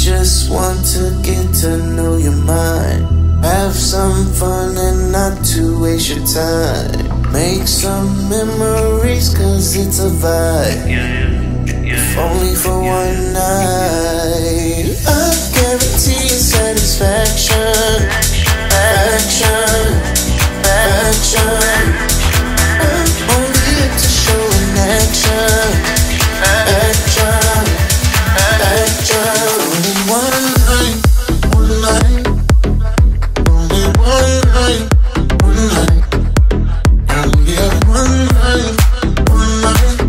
just want to get to know your mind. Have some fun and not to waste your time. Make some memories cause it's a vibe. If only for one night. I guarantee you satisfaction. Action, action. I'm only here to show an action. Action, action. Only one night, one night. Only one night, one night. Only have one night, one night.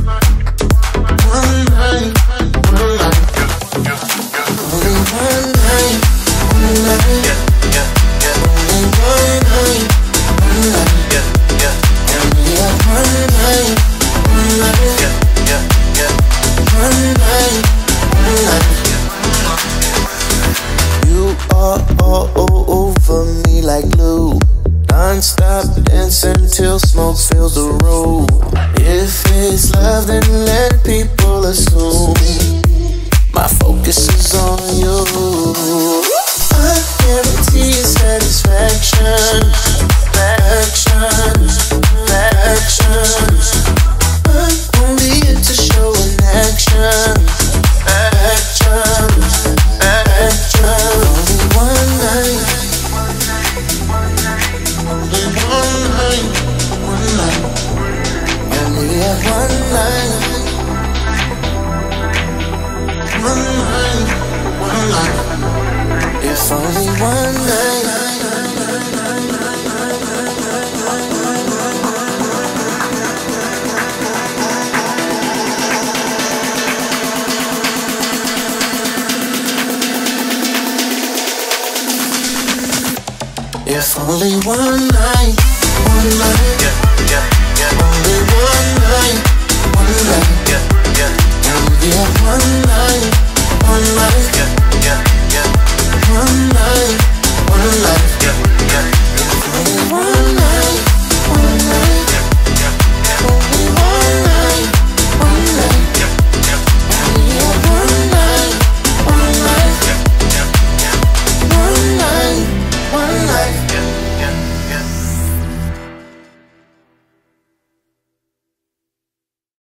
One night, one night. Only one night, one night. Only one night, one night. Only have one night, one night. One night, one night. You are all over me like glue. Non-stop dancing till smoke fills the room. If it's love, then let people assume. My focus is on you. I guarantee you satisfaction. Action, action. I'm only here to show an action. Action, action. Only one night. Only one night, one night. Only have one night. One night, one night. If only one night. If only one night, one night.